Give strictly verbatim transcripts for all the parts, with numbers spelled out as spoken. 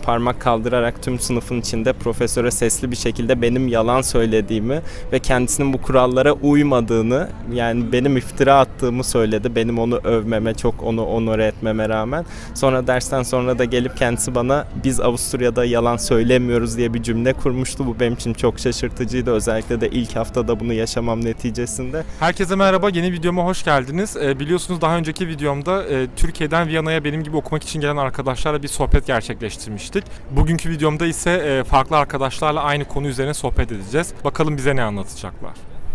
parmak kaldırarak tüm sınıfın içinde profesöre sesli bir şekilde benim yalan söylediğimi ve kendisinin bu kurallara uymadığını, yani benim iftira attığımı söyledi. Benim onu övmeme, çok onu onore etmeme rağmen. Sonra dersten sonra da gelip kendisi bana biz Avusturya'da yalan söylemiyoruz diye bir cümle kurmuştu. Bu benim için çok şaşırtıcıydı. Özellikle de ilk haftada bunu yaşamam neticesinde. Herkese merhaba, yeni videoma hoş geldiniz. Ee, biliyorsunuz daha önceki videomda e, Türkiye'den Viyana'ya benim gibi okumak için gelen arkadaşlarla bir sohbet gerçekleştirmiştik. Bugünkü videomda ise e, farklı arkadaşlarla aynı konu üzerine sohbet edeceğiz. Bakalım bize ne anlatacaklar.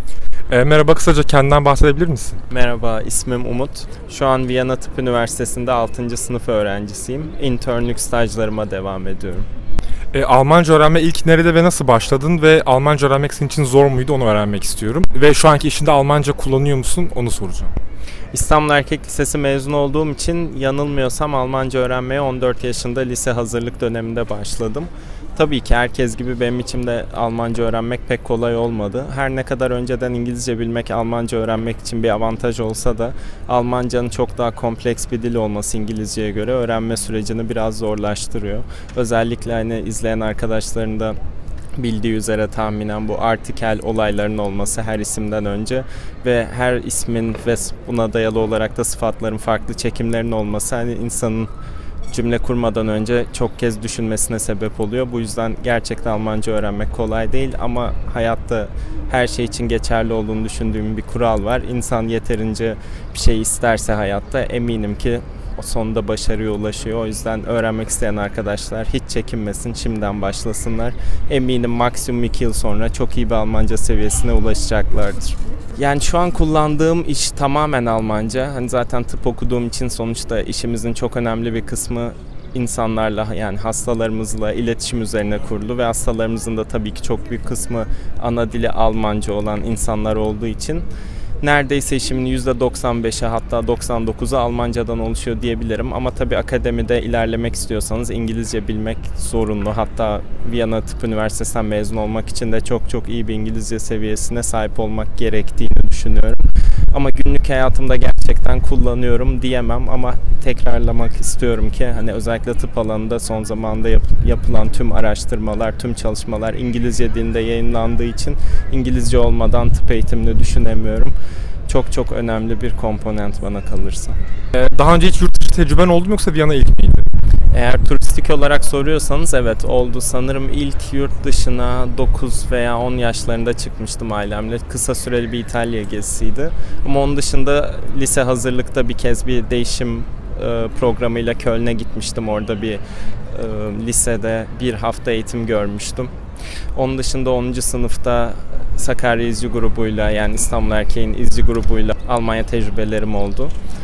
E, merhaba, kısaca kendinden bahsedebilir misin? Merhaba, ismim Umut. Şu an Viyana Tıp Üniversitesi'nde altıncı sınıf öğrencisiyim. İnternlük stajlarıma devam ediyorum. E, Almanca öğrenme ilk nerede ve nasıl başladın ve Almanca öğrenmek senin için zor muydu, onu öğrenmek istiyorum. Ve şu anki işinde Almanca kullanıyor musun, onu soracağım. İstanbul Erkek Lisesi mezunu olduğum için yanılmıyorsam Almanca öğrenmeye on dört yaşında lise hazırlık döneminde başladım. Tabii ki herkes gibi benim için de Almanca öğrenmek pek kolay olmadı. Her ne kadar önceden İngilizce bilmek Almanca öğrenmek için bir avantaj olsa da Almancanın çok daha kompleks bir dil olması İngilizceye göre öğrenme sürecini biraz zorlaştırıyor. Özellikle hani izleyen arkadaşların da bildiği üzere tahminen bu artikel olaylarının olması her isimden önce ve her ismin ve buna dayalı olarak da sıfatların farklı çekimlerinin olması hani insanın cümle kurmadan önce çok kez düşünmesine sebep oluyor. Bu yüzden gerçekten Almanca öğrenmek kolay değil ama hayatta her şey için geçerli olduğunu düşündüğüm bir kural var. İnsan yeterince bir şey isterse hayatta eminim ki o sonunda başarıya ulaşıyor. O yüzden öğrenmek isteyen arkadaşlar hiç çekinmesin, şimdiden başlasınlar. Eminim maksimum iki yıl sonra çok iyi bir Almanca seviyesine ulaşacaklardır. Yani şu an kullandığım iş tamamen Almanca. Hani zaten tıp okuduğum için sonuçta işimizin çok önemli bir kısmı insanlarla, yani hastalarımızla iletişim üzerine kurulu ve hastalarımızın da tabii ki çok büyük kısmı ana dili Almanca olan insanlar olduğu için neredeyse işimin yüzde doksan beşi hatta doksan dokuzu Almancadan oluşuyor diyebilirim. Ama tabii akademide ilerlemek istiyorsanız İngilizce bilmek zorunlu. Hatta Viyana Tıp Üniversitesi'nden mezun olmak için de çok çok iyi bir İngilizce seviyesine sahip olmak gerektiğini düşünüyorum. Ama günlük hayatımda gerçekten kullanıyorum diyemem ama tekrarlamak istiyorum ki hani özellikle tıp alanında son zamanda yap- yapılan tüm araştırmalar, tüm çalışmalar İngilizce dilinde yayınlandığı için İngilizce olmadan tıp eğitimini düşünemiyorum. Çok çok önemli bir komponent bana kalırsa. E, daha önce hiç yurt dışı tecrüben oldu mu yoksa Viyana ilk miydi? Eğer turistik olarak soruyorsanız evet oldu. Sanırım ilk yurt dışına dokuz veya on yaşlarında çıkmıştım ailemle. Kısa süreli bir İtalya gezisiydi. Ama onun dışında lise hazırlıkta bir kez bir değişim e, programıyla Köln'e gitmiştim. Orada bir e, lisede bir hafta eğitim görmüştüm. Onun dışında onuncu sınıfta Sakarya İzci grubuyla, yani İstanbul Erkeğin İzci grubuyla Almanya tecrübelerim oldu.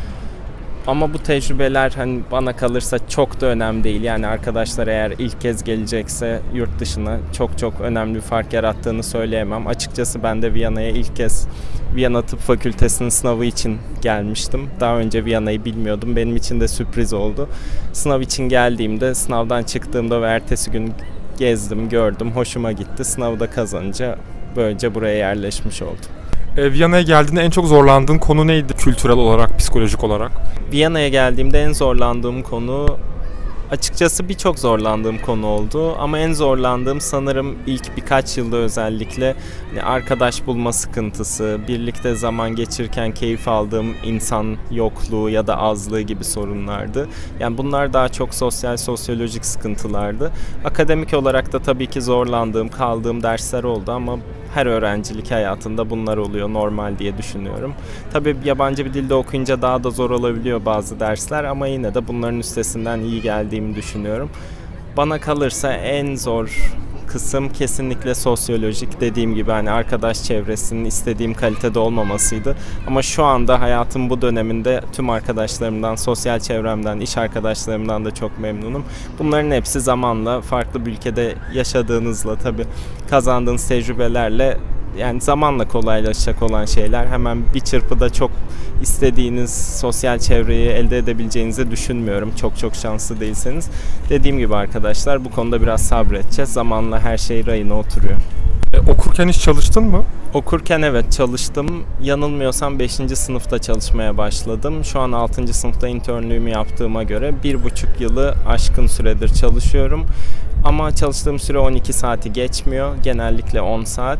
Ama bu tecrübeler hani bana kalırsa çok da önemli değil. Yani arkadaşlar eğer ilk kez gelecekse yurt dışına çok çok önemli bir fark yarattığını söyleyemem. Açıkçası ben de Viyana'ya ilk kez Viyana Tıp Fakültesi'nin sınavı için gelmiştim. Daha önce Viyana'yı bilmiyordum. Benim için de sürpriz oldu. Sınav için geldiğimde, sınavdan çıktığımda ve ertesi gün gezdim, gördüm. Hoşuma gitti. Sınavı da kazanınca böylece buraya yerleşmiş oldum. E, Viyana'ya geldiğinde en çok zorlandığın konu neydi kültürel olarak, psikolojik olarak? Viyana'ya geldiğimde en zorlandığım konu, açıkçası birçok zorlandığım konu oldu ama en zorlandığım sanırım ilk birkaç yılda özellikle hani arkadaş bulma sıkıntısı, birlikte zaman geçirirken keyif aldığım insan yokluğu ya da azlığı gibi sorunlardı. Yani bunlar daha çok sosyal, sosyolojik sıkıntılardı. Akademik olarak da tabii ki zorlandığım, kaldığım dersler oldu ama her öğrencilik hayatında bunlar oluyor, normal diye düşünüyorum. Tabii yabancı bir dilde okuyunca daha da zor olabiliyor bazı dersler ama yine de bunların üstesinden iyi geldiğimi düşünüyorum. Bana kalırsa en zor kısım kesinlikle sosyolojik. Dediğim gibi hani arkadaş çevresinin istediğim kalitede olmamasıydı. Ama şu anda hayatım bu döneminde tüm arkadaşlarımdan, sosyal çevremden, iş arkadaşlarımdan da çok memnunum. Bunların hepsi zamanla farklı bir ülkede yaşadığınızla tabii kazandığınız tecrübelerle, yani zamanla kolaylaşacak olan şeyler. Hemen bir çırpıda çok istediğiniz sosyal çevreyi elde edebileceğinizi düşünmüyorum. Çok çok şanslı değilseniz. Dediğim gibi arkadaşlar bu konuda biraz sabredeceğiz. Zamanla her şey rayına oturuyor. E, okurken hiç çalıştın mı? Okurken evet çalıştım. Yanılmıyorsam beşinci sınıfta çalışmaya başladım. Şu an altıncı sınıfta internlüğümü yaptığıma göre bir buçuk yılı aşkın süredir çalışıyorum. Ama çalıştığım süre on iki saati geçmiyor. Genellikle on saat.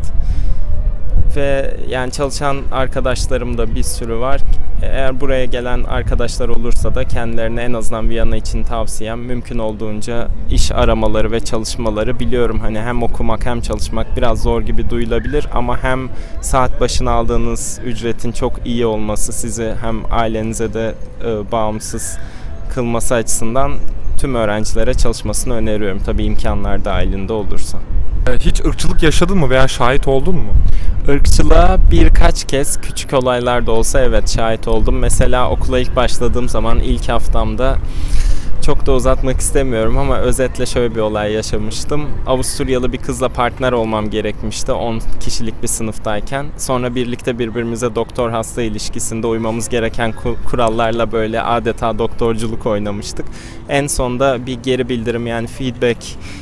Ve yani çalışan arkadaşlarım da bir sürü var. Eğer buraya gelen arkadaşlar olursa da kendilerine en azından Viyana için tavsiyem mümkün olduğunca iş aramaları ve çalışmaları. Biliyorum hani hem okumak hem çalışmak biraz zor gibi duyulabilir ama hem saat başına aldığınız ücretin çok iyi olması sizi hem ailenize de e, bağımsız kılması açısından tüm öğrencilere çalışmasını öneriyorum. Tabii imkanlar dahilinde olursa. Hiç ırkçılık yaşadın mı veya şahit oldun mu? Irkçılığa birkaç kez küçük olaylar da olsa evet şahit oldum. Mesela okula ilk başladığım zaman ilk haftamda çok da uzatmak istemiyorum ama özetle şöyle bir olay yaşamıştım. Avusturyalı bir kızla partner olmam gerekmişti on kişilik bir sınıftayken. Sonra birlikte birbirimize doktor hasta ilişkisinde uymamız gereken kurallarla böyle adeta doktorculuk oynamıştık. En sonda bir geri bildirim yani feedback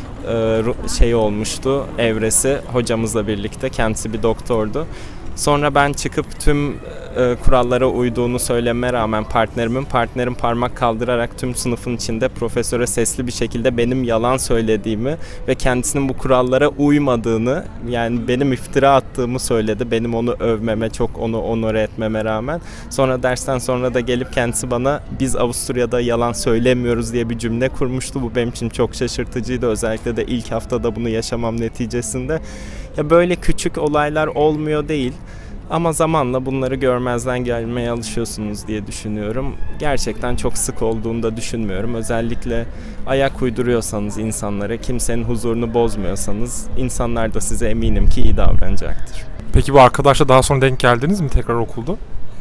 şey olmuştu evresi hocamızla birlikte, kendisi bir doktordu. Sonra ben çıkıp tüm e, kurallara uyduğunu söylememe rağmen partnerimin partnerim parmak kaldırarak tüm sınıfın içinde profesöre sesli bir şekilde benim yalan söylediğimi ve kendisinin bu kurallara uymadığını, yani benim iftira attığımı söyledi. Benim onu övmeme, çok onu onore etmeme rağmen. Sonra dersten sonra da gelip kendisi bana biz Avusturya'da yalan söylemiyoruz diye bir cümle kurmuştu. Bu benim için çok şaşırtıcıydı. Özellikle de ilk haftada bunu yaşamam neticesinde. Ya böyle küçük olaylar olmuyor değil. Ama zamanla bunları görmezden gelmeye alışıyorsunuz diye düşünüyorum. Gerçekten çok sık olduğunu da düşünmüyorum. Özellikle ayak uyduruyorsanız insanlara, kimsenin huzurunu bozmuyorsanız insanlar da size eminim ki iyi davranacaktır. Peki bu arkadaşla daha sonra denk geldiniz mi tekrar okulda?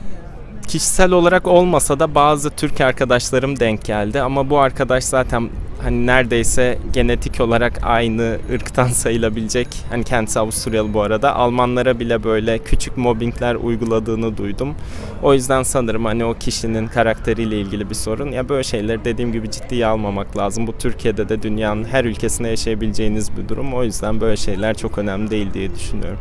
Kişisel olarak olmasa da bazı Türk arkadaşlarım denk geldi ama bu arkadaş zaten hani neredeyse genetik olarak aynı ırktan sayılabilecek. Hani kendisi Avusturyalı bu arada. Almanlara bile böyle küçük mobbingler uyguladığını duydum. O yüzden sanırım hani o kişinin karakteriyle ilgili bir sorun. Ya böyle şeyleri dediğim gibi ciddiye almamak lazım. Bu Türkiye'de de dünyanın her ülkesinde yaşayabileceğiniz bir durum. O yüzden böyle şeyler çok önemli değil diye düşünüyorum.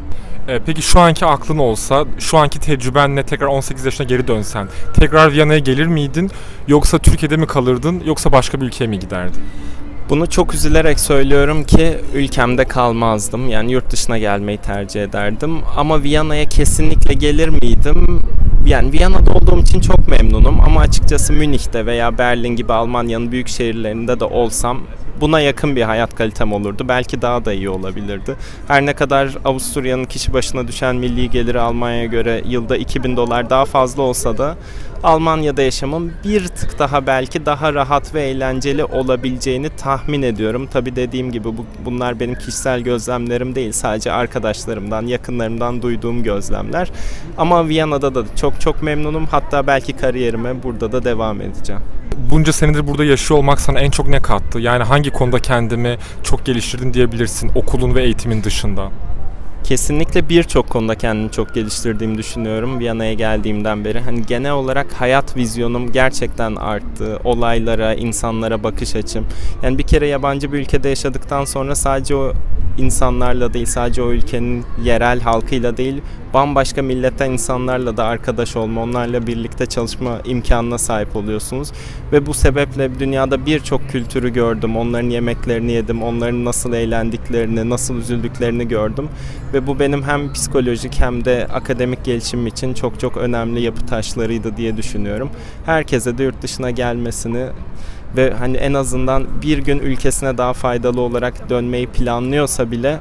Peki şu anki aklın olsa, şu anki tecrübenle tekrar on sekiz yaşına geri dönsen, tekrar Viyana'ya gelir miydin? Yoksa Türkiye'de mi kalırdın, yoksa başka bir ülkeye mi giderdin? Bunu çok üzülerek söylüyorum ki ülkemde kalmazdım. Yani yurt dışına gelmeyi tercih ederdim. Ama Viyana'ya kesinlikle gelir miydim? Yani Viyana'da olduğum için çok memnunum ama açıkçası Münih'te veya Berlin gibi Almanya'nın büyük şehirlerinde de olsam buna yakın bir hayat kalitem olurdu. Belki daha da iyi olabilirdi. Her ne kadar Avusturya'nın kişi başına düşen milli geliri Almanya'ya göre yılda iki bin dolar daha fazla olsa da Almanya'da yaşamın bir tık daha belki daha rahat ve eğlenceli olabileceğini tahmin ediyorum. Tabii dediğim gibi bu, bunlar benim kişisel gözlemlerim değil. Sadece arkadaşlarımdan, yakınlarımdan duyduğum gözlemler. Ama Viyana'da da çok çok memnunum. Hatta belki kariyerime burada da devam edeceğim. Bunca senedir burada yaşıyor olmak sana en çok ne kattı? Yani hangi konuda kendimi çok geliştirdim diyebilirsin okulun ve eğitimin dışında? Kesinlikle birçok konuda kendimi çok geliştirdiğimi düşünüyorum Viyana'ya geldiğimden beri. Hani genel olarak hayat vizyonum gerçekten arttı. Olaylara, insanlara bakış açım. Yani bir kere yabancı bir ülkede yaşadıktan sonra sadece o insanlarla değil, sadece o ülkenin yerel halkıyla değil, bambaşka milletten insanlarla da arkadaş olma, onlarla birlikte çalışma imkanına sahip oluyorsunuz. Ve bu sebeple dünyada birçok kültürü gördüm, onların yemeklerini yedim, onların nasıl eğlendiklerini, nasıl üzüldüklerini gördüm. Ve bu benim hem psikolojik hem de akademik gelişimim için çok çok önemli yapı taşlarıydı diye düşünüyorum. Herkese de yurt dışına gelmesini ve hani en azından bir gün ülkesine daha faydalı olarak dönmeyi planlıyorsa bile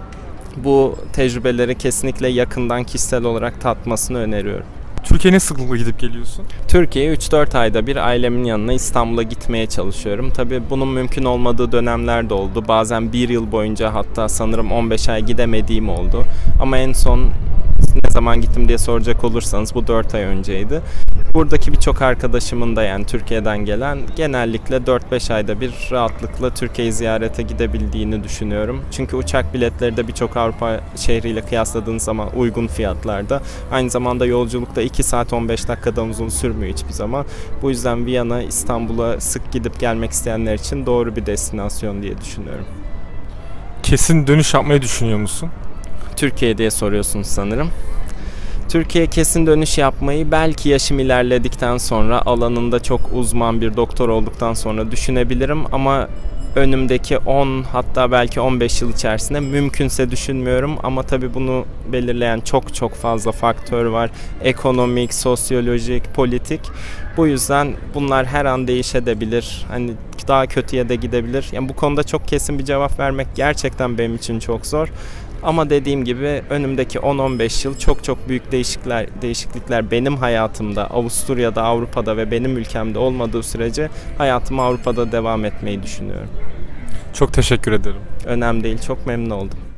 bu tecrübeleri kesinlikle yakından kişisel olarak tatmasını öneriyorum. Türkiye'ye ne sıklıkla gidip geliyorsun? Türkiye'ye üç dört ayda bir ailemin yanına İstanbul'a gitmeye çalışıyorum. Tabii bunun mümkün olmadığı dönemler de oldu. Bazen bir yıl boyunca hatta sanırım on beş ay gidemediğim oldu. Ama en son ne zaman gittim diye soracak olursanız bu dört ay önceydi. Buradaki birçok arkadaşımın da yani Türkiye'den gelen genellikle dört beş ayda bir rahatlıkla Türkiye'yi ziyarete gidebildiğini düşünüyorum. Çünkü uçak biletleri de birçok Avrupa şehriyle kıyasladığınız zaman uygun fiyatlarda. Aynı zamanda yolculukta iki saat on beş dakikadan uzun sürmüyor hiçbir zaman. Bu yüzden Viyana, İstanbul'a sık gidip gelmek isteyenler için doğru bir destinasyon diye düşünüyorum. Kesin dönüş yapmayı düşünüyor musun? Türkiye diye soruyorsunuz sanırım. Türkiye kesin dönüş yapmayı belki yaşım ilerledikten sonra, alanında çok uzman bir doktor olduktan sonra düşünebilirim ama önümdeki on hatta belki on beş yıl içerisinde mümkünse düşünmüyorum ama tabii bunu belirleyen çok çok fazla faktör var. Ekonomik, sosyolojik, politik. Bu yüzden bunlar her an değişebilir. Hani daha kötüye de gidebilir. Yani bu konuda çok kesin bir cevap vermek gerçekten benim için çok zor. Ama dediğim gibi önümdeki on on beş yıl çok çok büyük değişiklikler, değişiklikler benim hayatımda, Avusturya'da, Avrupa'da ve benim ülkemde olmadığı sürece hayatım Avrupa'da devam etmeyi düşünüyorum. Çok teşekkür ederim. Önemli değil, çok memnun oldum.